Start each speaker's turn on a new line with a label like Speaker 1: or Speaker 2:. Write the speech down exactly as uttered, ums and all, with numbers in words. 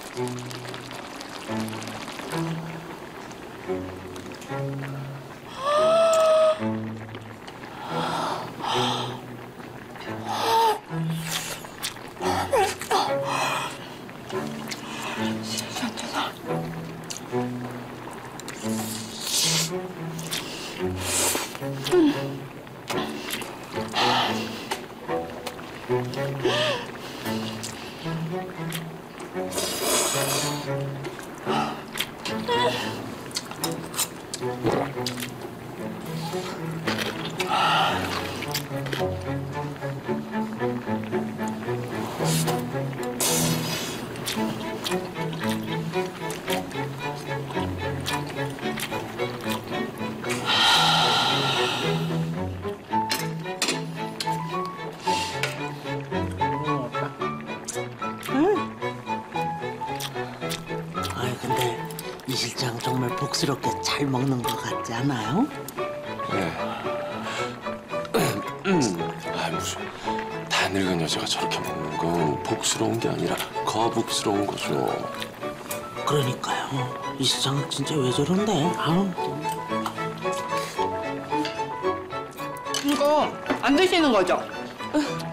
Speaker 1: 이 실장 정말 복스럽게 잘 먹는 것 같지 않아요?
Speaker 2: 네. 아 무슨 다 늙은 여자가 저렇게 먹는 건 복스러운 게 아니라 거북스러운 거죠.
Speaker 1: 그러니까요. 이 실장은 진짜 왜 저런데? 아우.
Speaker 3: 이거 안 드시는 거죠?